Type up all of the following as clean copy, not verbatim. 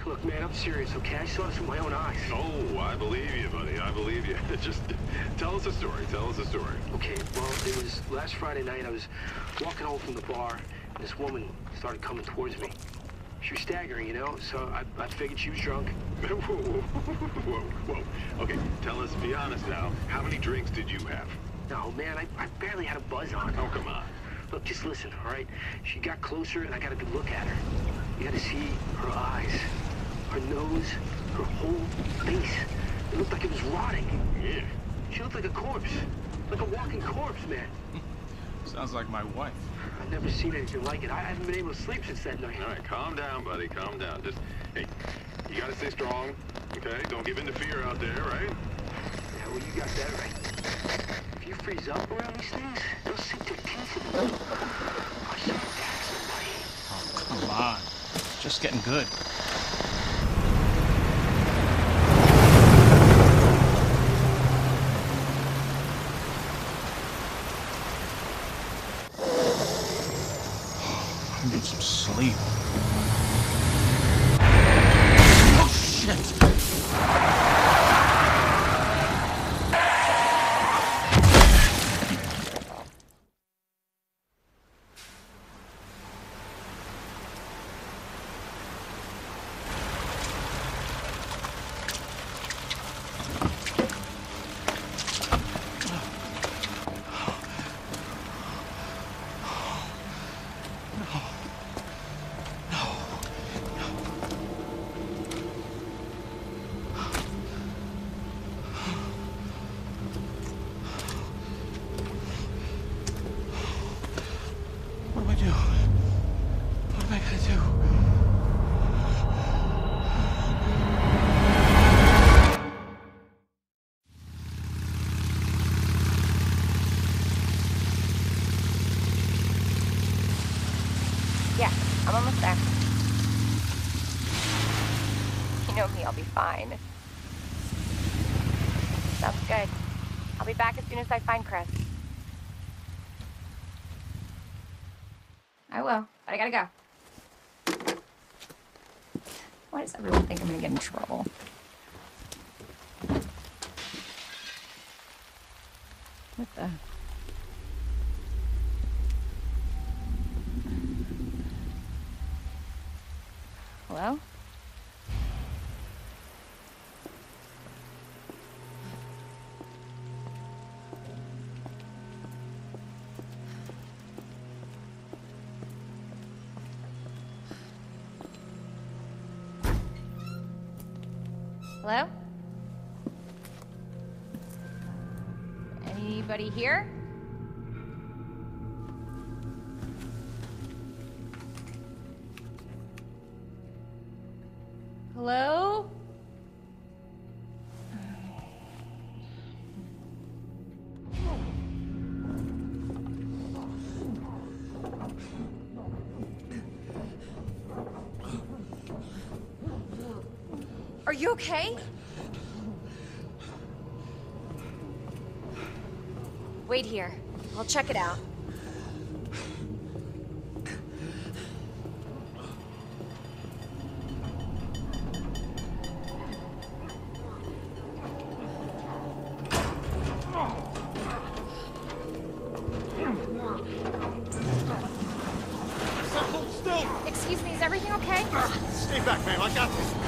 Look, man, I'm serious, okay? I saw this with my own eyes. Oh, I believe you, buddy. I believe you. Just tell us a story. Tell us a story. Okay, well, it was last Friday night. I was walking home from the bar, and this woman started coming towards me. She was staggering, you know, so I figured she was drunk. Whoa, whoa, whoa. Okay, tell us, be honest now. How many drinks did you have? No, man, I barely had a buzz on. Oh, come on. Look, just listen, all right? She got closer, and I got a good look at her. You got to see her eyes, her nose, her whole face. It looked like it was rotting. Yeah. She looked like a corpse. Like a walking corpse, man. Sounds like my wife. I've never seen anything like it. I haven't been able to sleep since that night. All right, calm down, buddy. Calm down. Just, hey, you got to stay strong, okay? Don't give in to fear out there, right? Yeah, well, you got that right. If you freeze up around these things, they'll sink their teeth in you. I should attack somebody. Oh, come on. It's just getting good. I need some sleep. Oh, shit! What do I do? What am I gonna do? Yeah, I'm almost there. You know me, I'll be fine. Sounds good. I'll be back as soon as I find Chris. I will, but I gotta go. Why does everyone think I'm gonna get in trouble? What the? Hello? Hello? Anybody here? Hello? Are you okay? Wait here. I'll check it out. Hold still! Excuse me, is everything okay? Stay back, ma'am. I got this.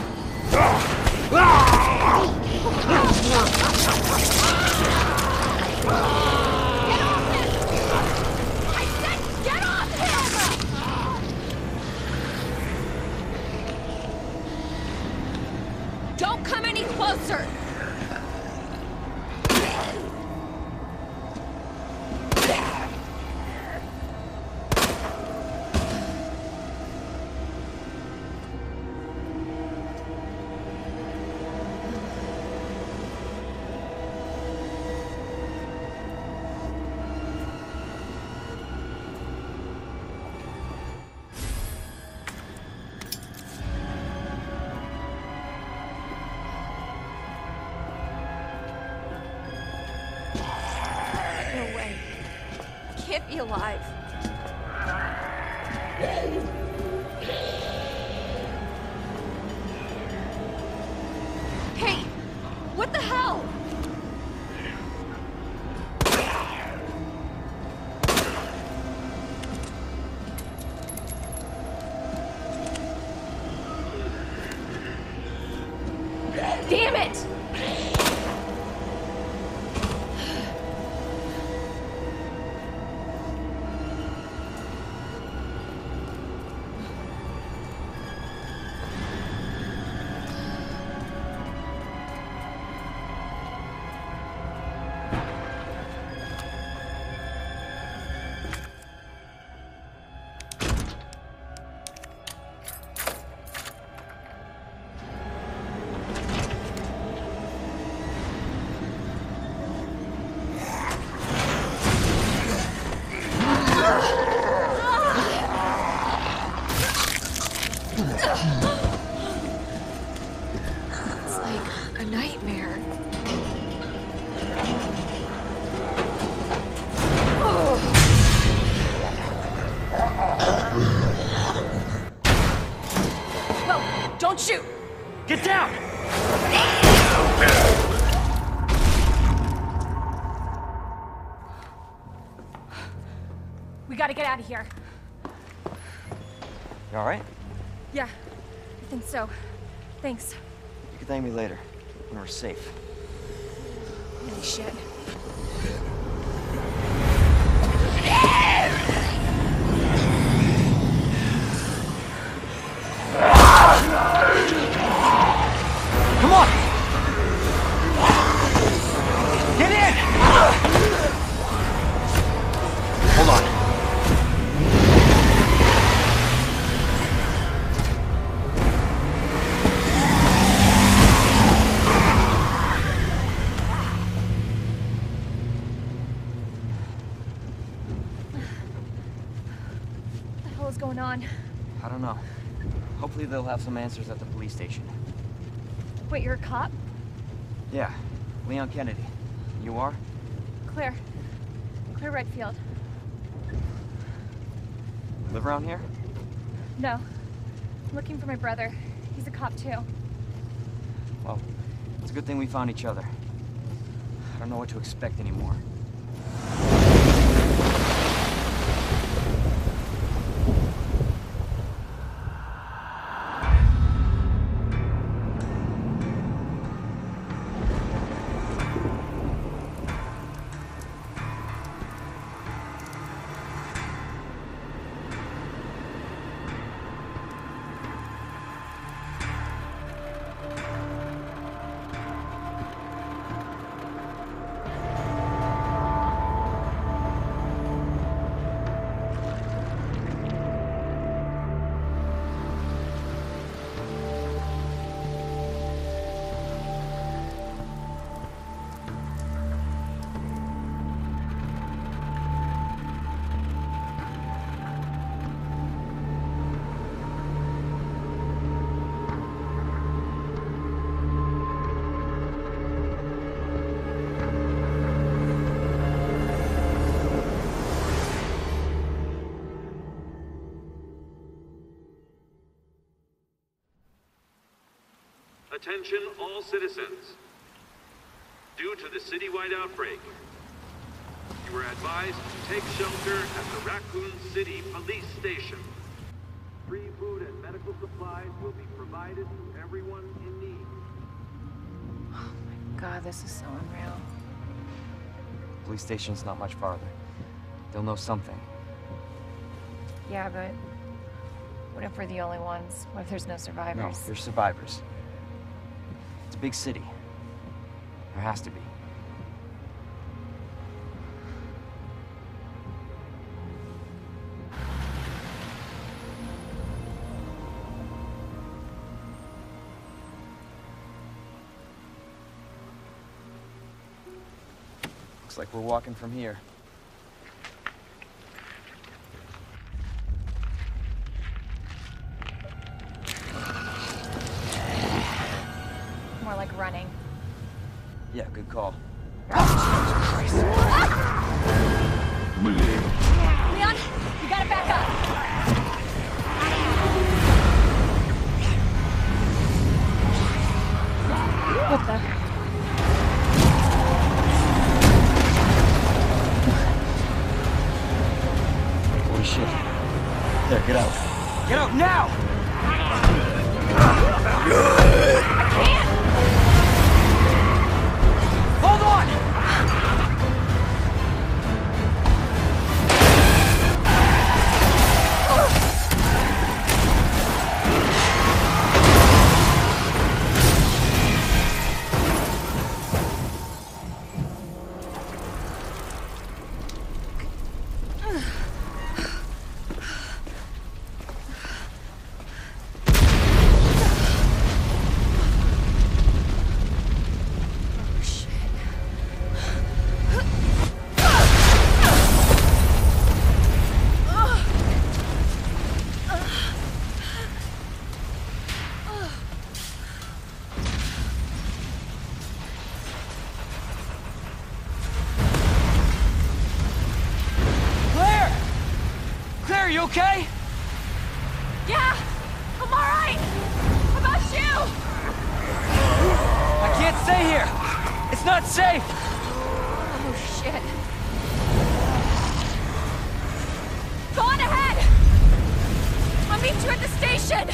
Get off him! I said get off him! Don't come any closer! No way. I can't be alive. Damn it! It's like a nightmare. Whoa! Don't shoot! Get down! We gotta get out of here. You alright? Yeah, I think so. Thanks. You can thank me later, when we're safe. Holy shit. Come on! Get in! Hold on. What the hell is going on? I don't know. Hopefully they'll have some answers at the police station. Wait, you're a cop? Yeah, Leon Kennedy. You are? Claire. Claire Redfield. Live around here? No. I'm looking for my brother. He's a cop too. Well, it's a good thing we found each other. I don't know what to expect anymore. Attention all citizens. Due to the citywide outbreak, you are advised to take shelter at the Raccoon City Police Station. Free food and medical supplies will be provided to everyone in need. Oh my god, this is so unreal. Police station's not much farther. They'll know something. Yeah, but what if we're the only ones? What if there's no No, survivors? there's survivors. It's a big city. There has to be. Looks like we're walking from here. More like running. Yeah, good call. Leon, you gotta back up. What the? Holy shit. There, get out. Get out now! I can't! okay? Yeah, I'm all right. How about you? I can't stay here. It's not safe. Oh, shit. Go on ahead. I'll meet you at the station.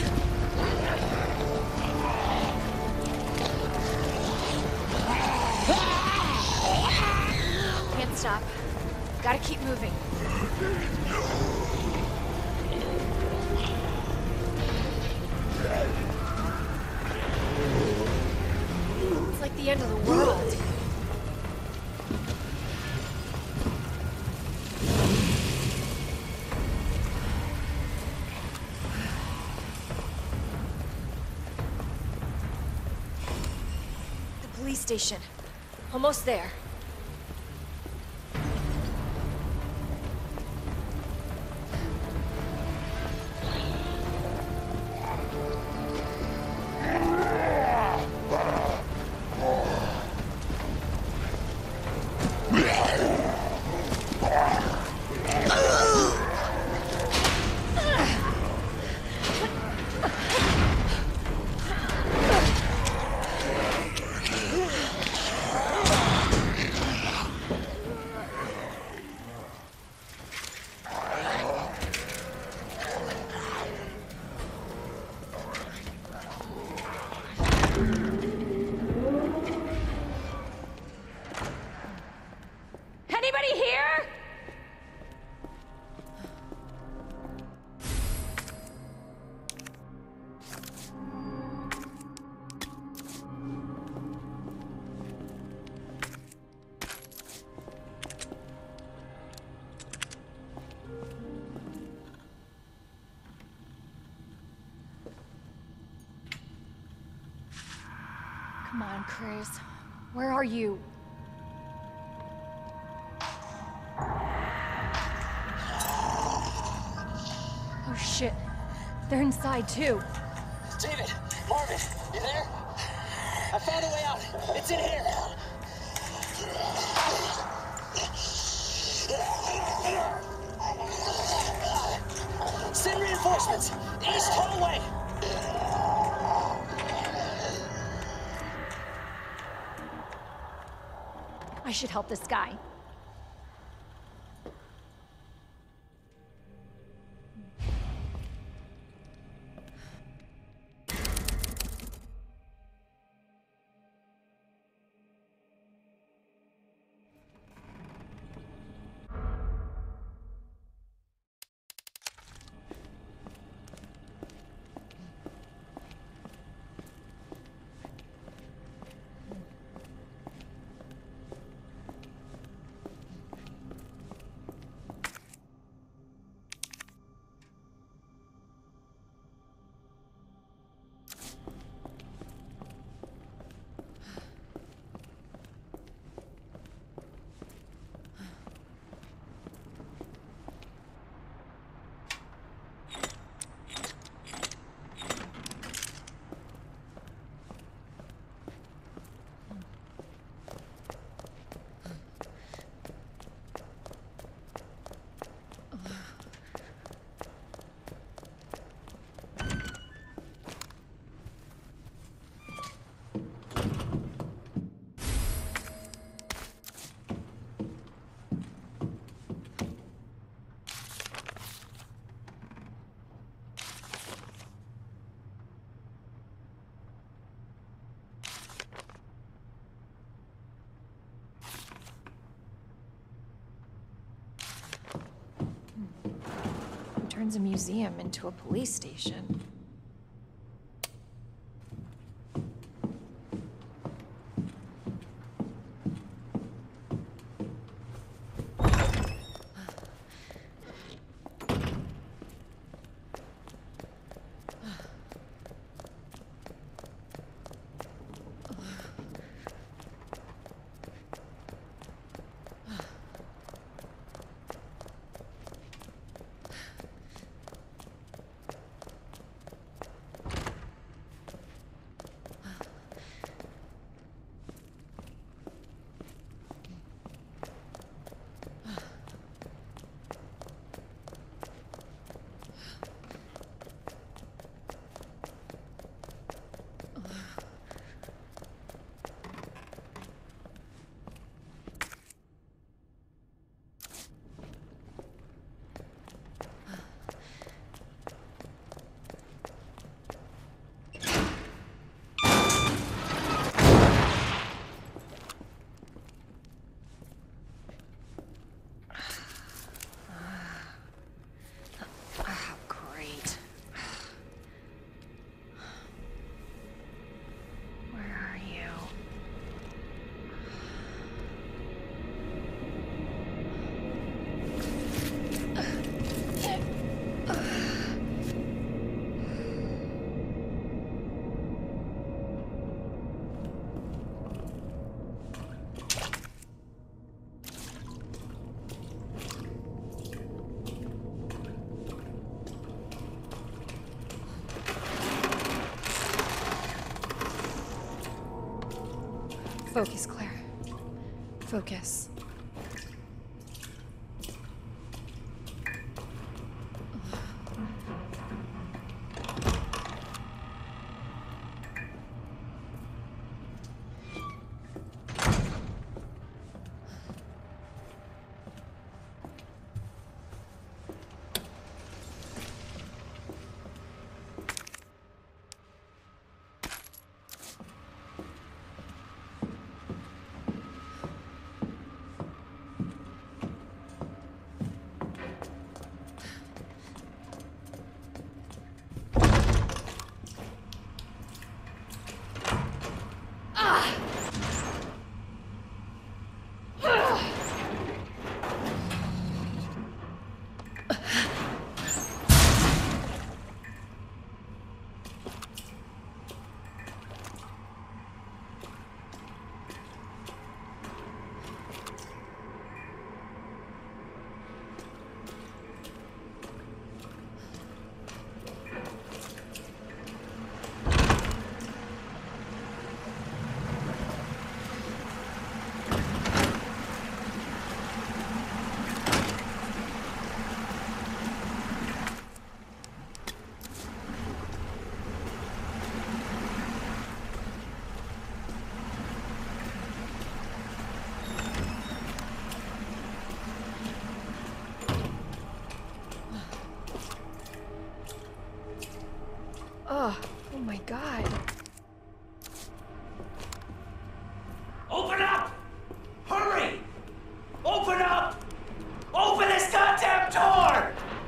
Can't stop. Gotta keep moving. It's like the end of the world. The police station. Almost there. Anybody here? Come on, Chris. Where are you? Oh shit. They're inside too. David! Marvin! You there? I found a way out! It's in here! Send reinforcements! East hallway! I should help this guy. Turns a museum into a police station. Focus, Claire. Focus. Oh my God. Open up! Hurry! Open up! Open this goddamn door!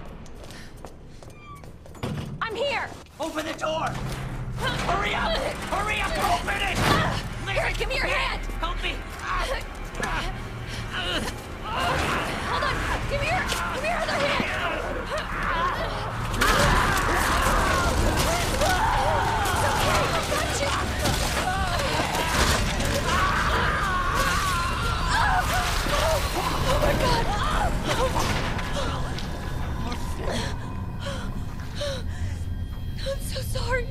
I'm here! Open the door! Hurry up! Hurry up! Open it! Here, give me your hand! Help me! Hold on! Give me your other hand! Oh my God! I'm so sorry.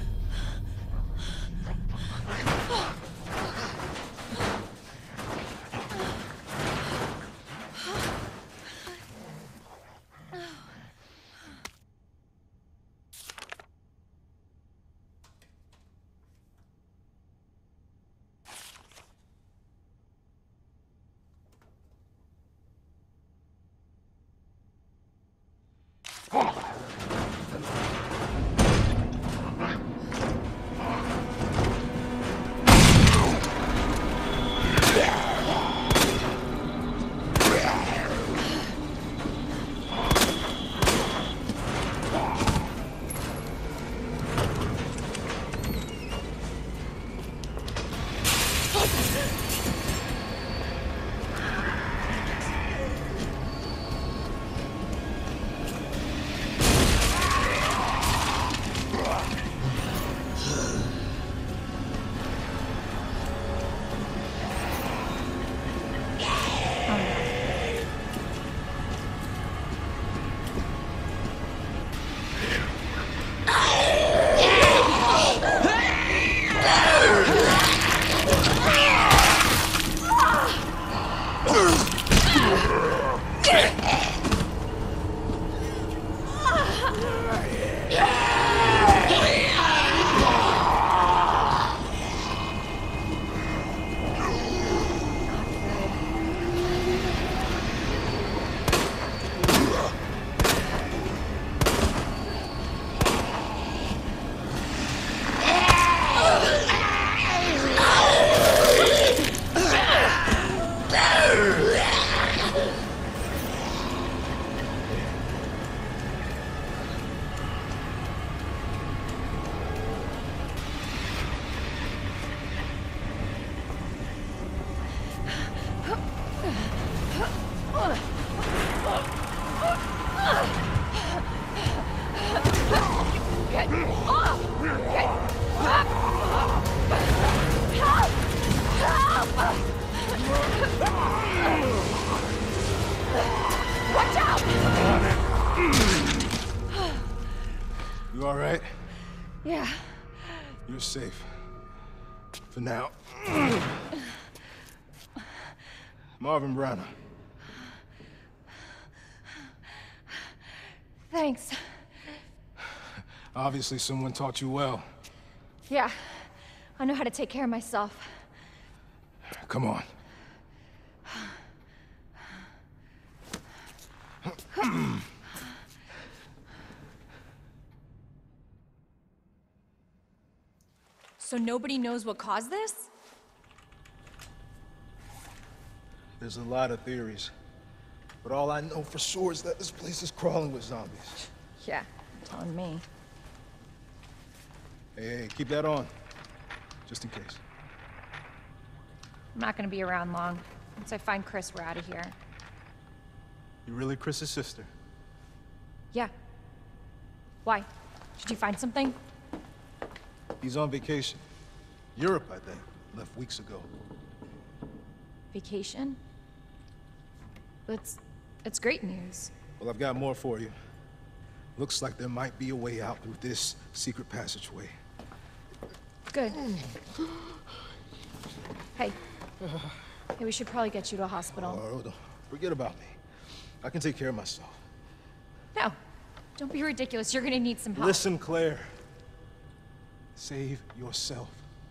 You all right? Yeah. You're safe. For now. Marvin Branagh. Thanks. Obviously someone taught you well. Yeah, I know how to take care of myself. Come on. So nobody knows what caused this? There's a lot of theories. But all I know for sure is that this place is crawling with zombies. Yeah, you're telling me. Hey, keep that on. Just in case. I'm not gonna be around long. Once I find Chris, we're out of here. You really Chris's sister? Yeah. Why? Did you find something? He's on vacation. Europe, I think. Left weeks ago. Vacation? It's great news. Well, I've got more for you. Looks like there might be a way out through this secret passageway. Good. Hey. Hey, we should probably get you to a hospital. Oh, don't forget about me. I can take care of myself. No. Don't be ridiculous. You're gonna need some help. Listen, Claire. Save yourself.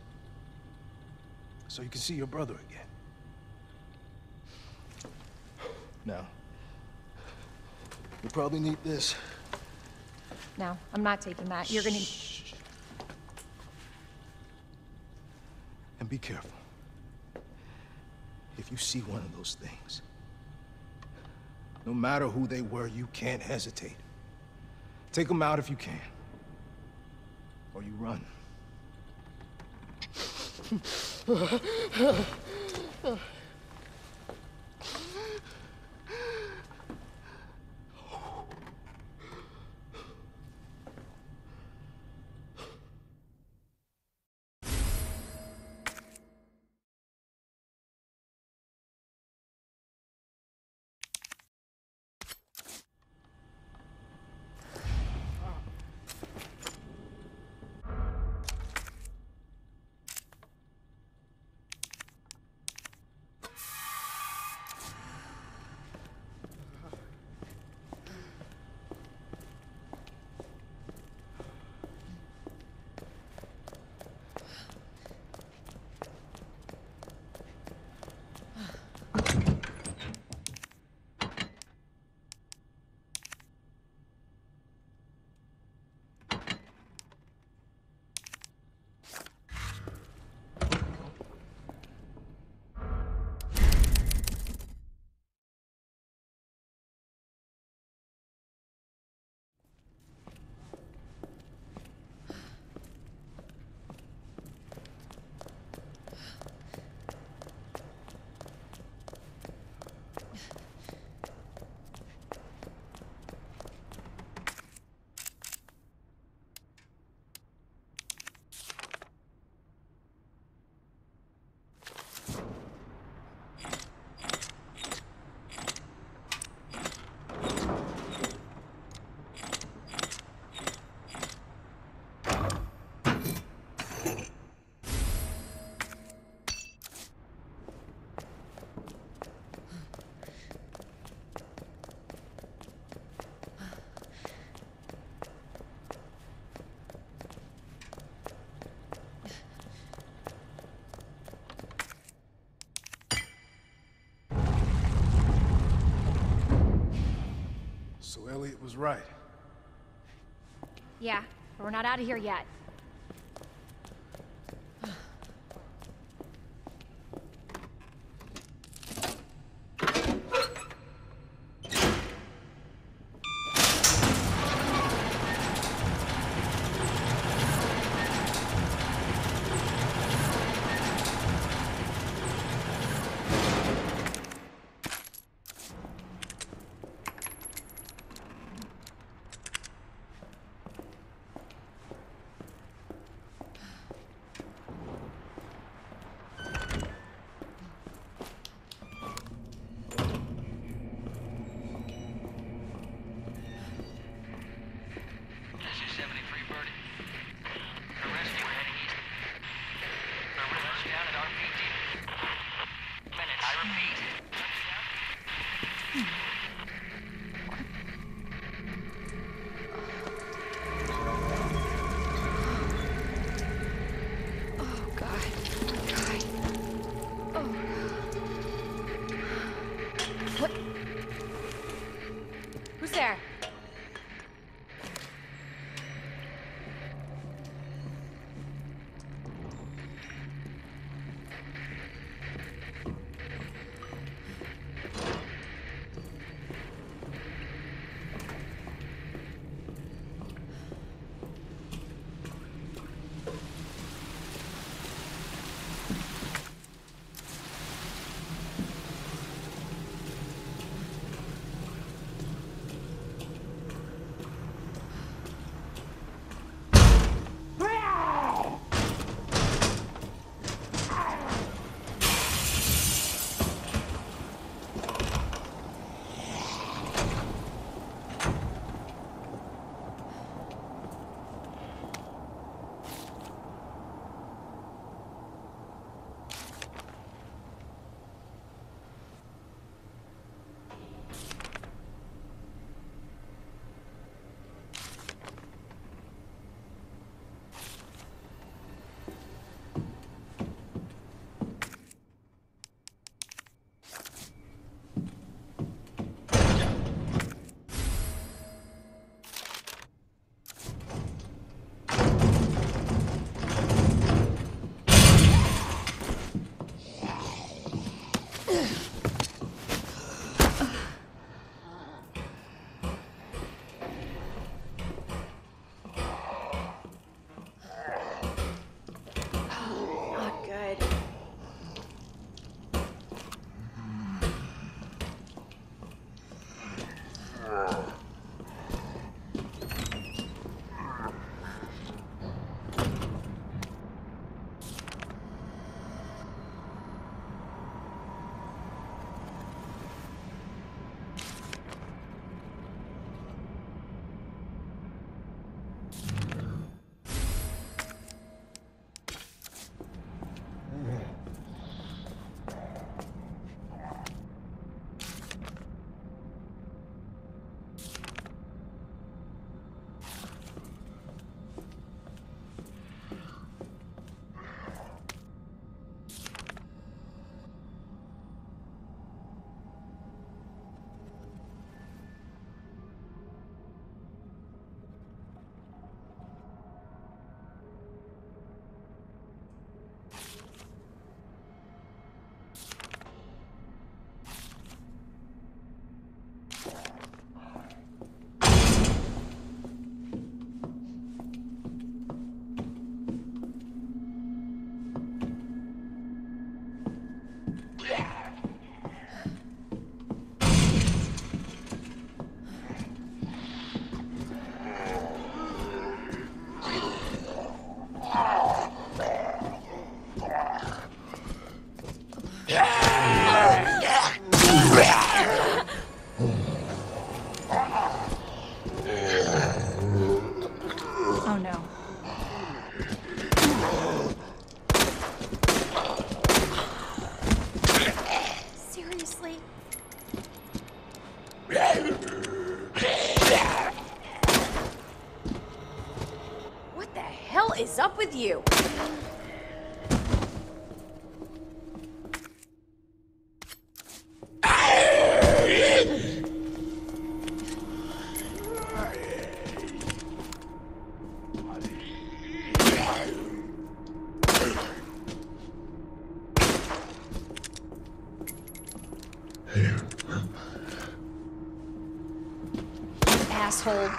So you can see your brother again. Now, you probably need this. No, I'm not taking that. You're gonna... Shh. And be careful. If you see one of those things, no matter who they were, you can't hesitate. Take them out if you can. Or you run. So Elliot was right. Yeah, but we're not out of here yet. I repeat, Not good. Oh no. Seriously? What the hell is up with you? Asshole.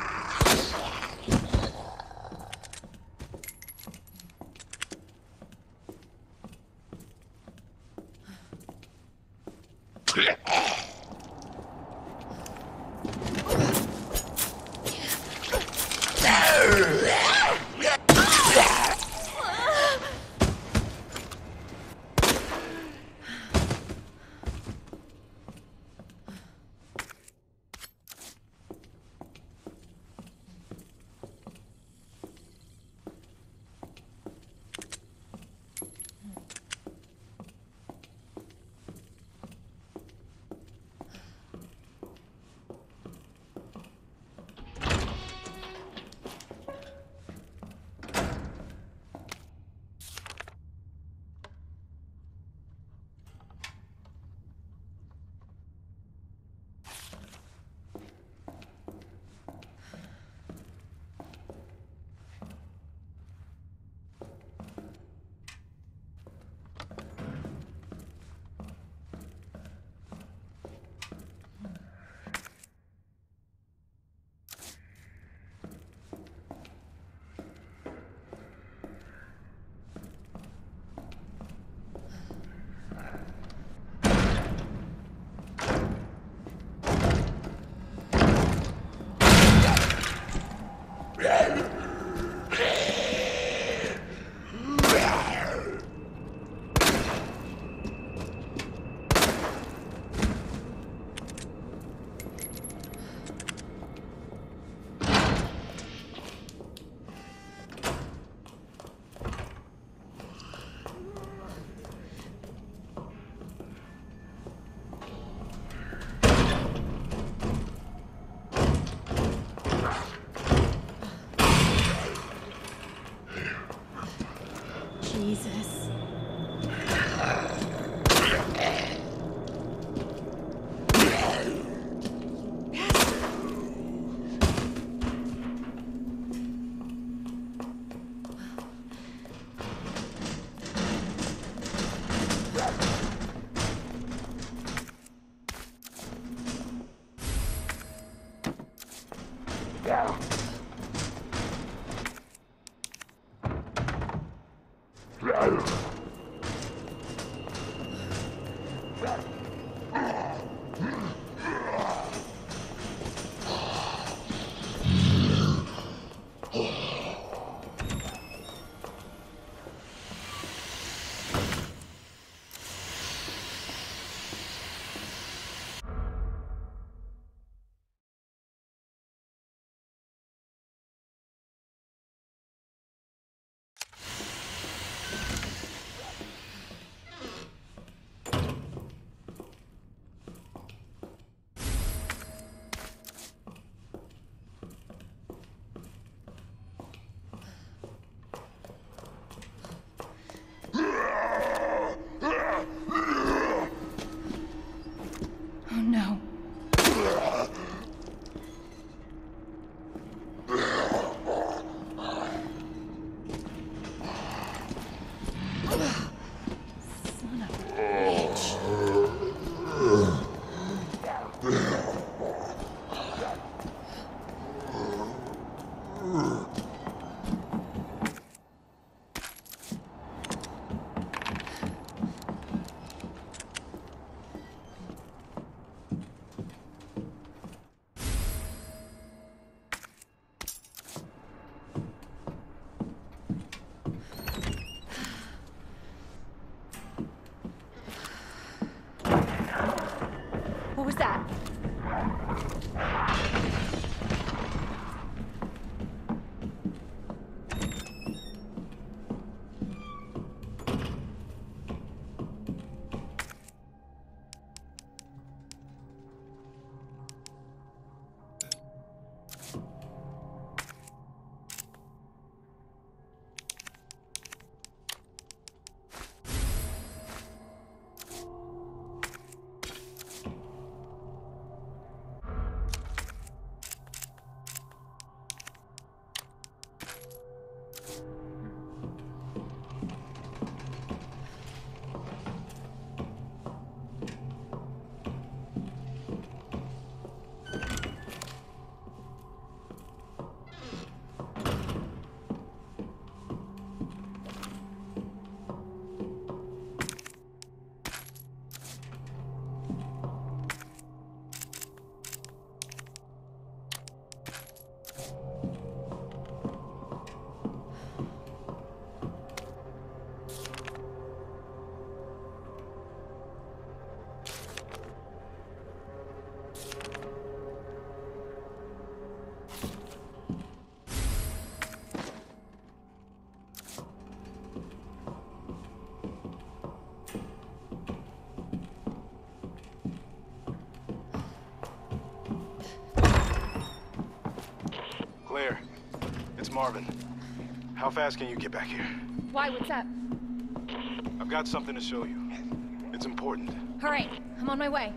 Marvin. How fast can you get back here? Why? What's up? I've got something to show you. It's important. All right, I'm on my way.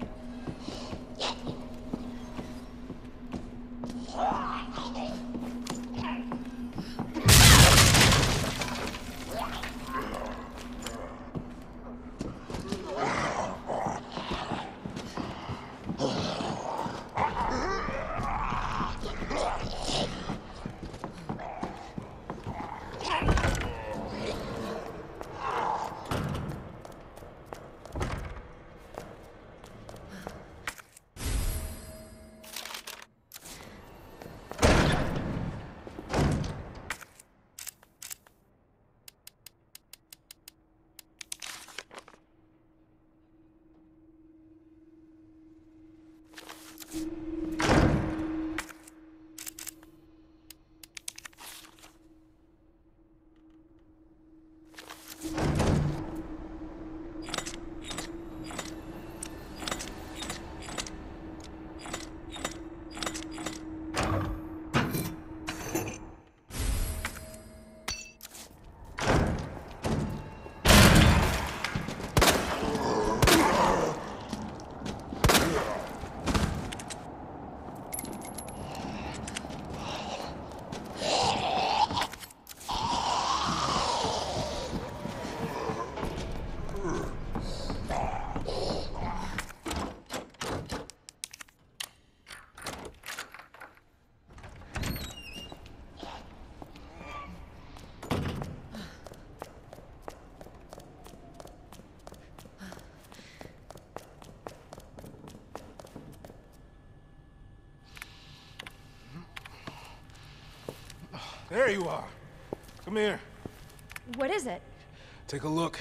There you are. Come here. What is it? Take a look.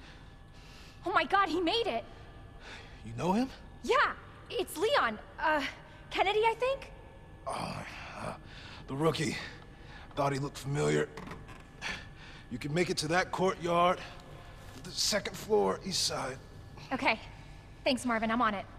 Oh my God, he made it! You know him? Yeah, it's Leon. Kennedy, I think? The rookie. Thought he looked familiar. You can make it to that courtyard. The second floor, east side. Okay. Thanks, Marvin. I'm on it.